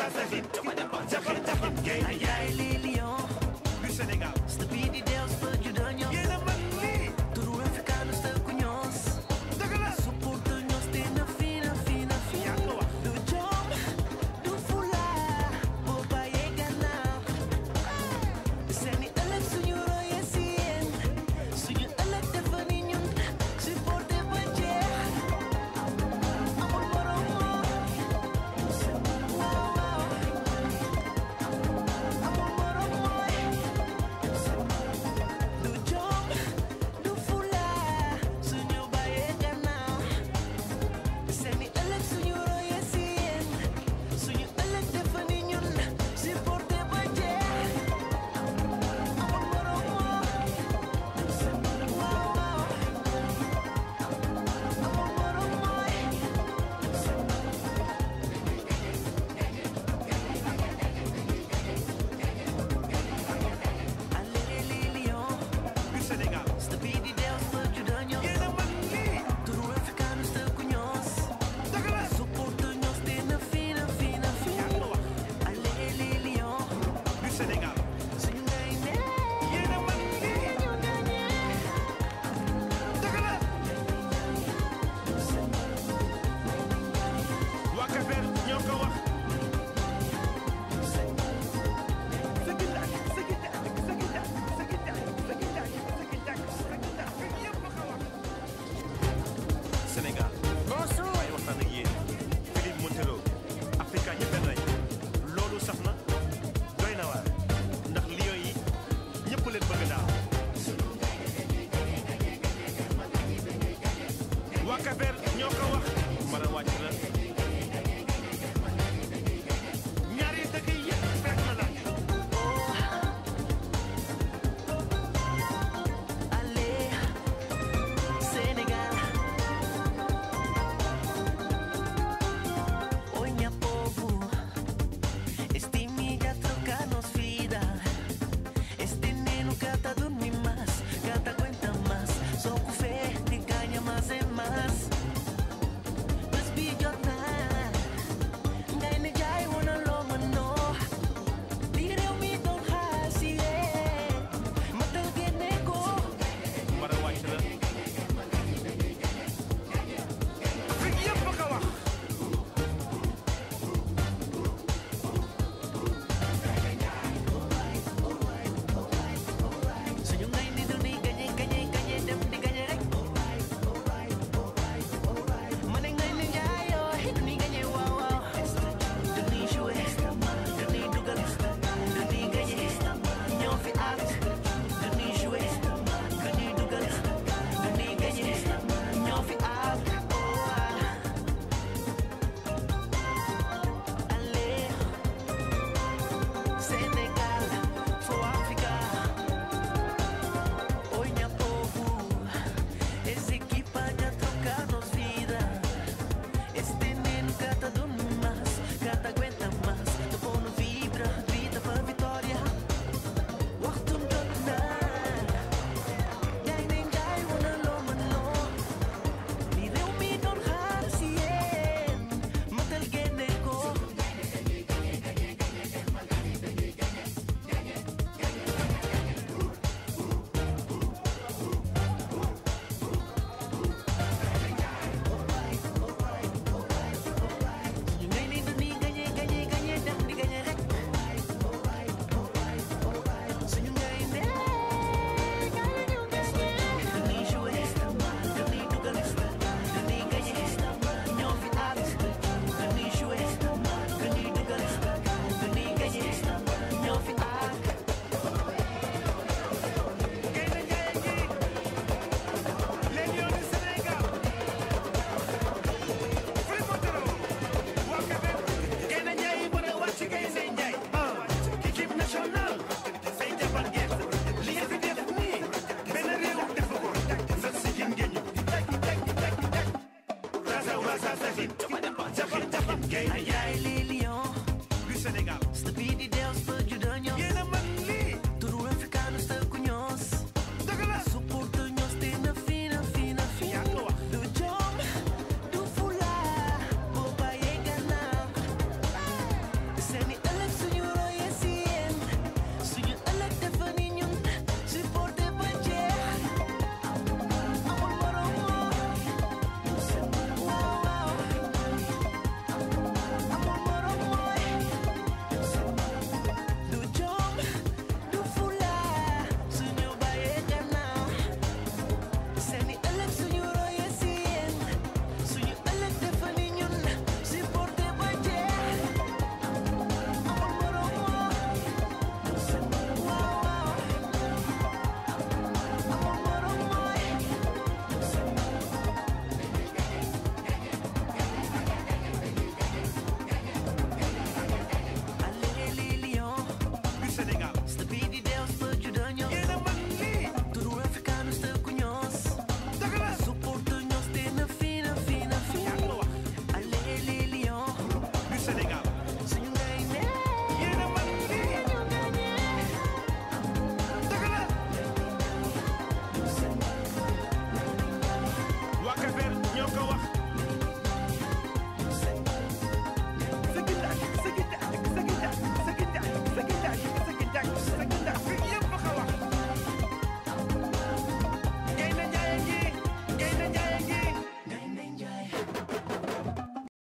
Jij Lilian du Sénégal. Stupidi Deus pergi danyo Yéen a mën lii. Turu africano sta cugnos Dëgg la. Supporto ños te na fina fina Yaa fina ko wax. Du jom, du fula Boo bàyyee gannaaw Seeni ëllëg suñu roye si yéen Suñu ëllëg dafa ni ñun Supporté ba jeex Amul morom moom Waaw waaw Amul morom mooy Du jom, du fula Suñu bàyyee gannaaw Seeni ëllëg suñu roye si yéen Suñu ëllëg dafa ni ñun Supporté ba jeex Amul morom moom Waaw waaw Amul morom mooy Allez Lilian Du Sénégal. Stupidi Deus pergi danyo Yéen a mën lii. Turu africano sta cugnos Dëgg la. Supporto ños te na fina fina Yaa fina ko wax. Allez Lilian Du Sénégal. Suñu gaynde Yéen a mën lii. ñu gagné Dëgg la. waa Cap-Vert ñoo ko wax. Sénégal. Bonsoir ay waxtaan ak yéen. Philippe Montero. Africa ñëpp benn lañ. loolu sax na. doy na waar. ndax lion yi ñëpp leen bëgg daaw. waa Cap-Vert ñoo ko wax. mën a wàcc la. ñaari dëkk yi yëpp fekk na laaj. Allez Sénégal Ogni povo Este miga trocarnos vida Este neno cata dormir más Cata aguenta más Só com fé te ganha mais e mais Mas bichota Ngai ne jai wana loma no Direu mi don hasi Matal geneko mën a wàcc la. Afrique yëpp ko wax. Suñu ngay di du ni gañe gañe gañe dem di gañe rek ma ne ngay ni njaayoo du ni gañe waaw waaw du ni joué du ni dugal du ni gañe ñoo fi aat du ni joué du ni dugal du ni gañe ñoo fi aat Allez Sénégal for Africa Ogni povo Essa equipa de trocar-nos vida Este neno cata dorme mais Cata aguenta mais Tu bom no vibra Grita pra vitória Waxtum jot na Jai nem jai wana loma no Di réew mi doon xaar si yéen Matal génne ko Ñu ngay ni du ni gañe gañe gañe dem di gañe rek Suñu ngay ne gañe ñu gañe du ni joué du ni dugal du ni gañe ñoo fi aat du ni joué du ni dugal du ni gañe ñoo fi aat Gaynde Njaay gi. Les lions du Sénégal. Philippe Montero. waa Cap-Vert. Gaynde Njaay yi mën a wàcc Gaynde Njaay. équipe nationale. say jabar ngeen. li ngeen fi def nii. benn réew defu ko. sa sigin ngeen ñu. rasa wasa sahin. jabar jabar Gaynde Ai ai Lilian du Sénégal. Stupidi Deus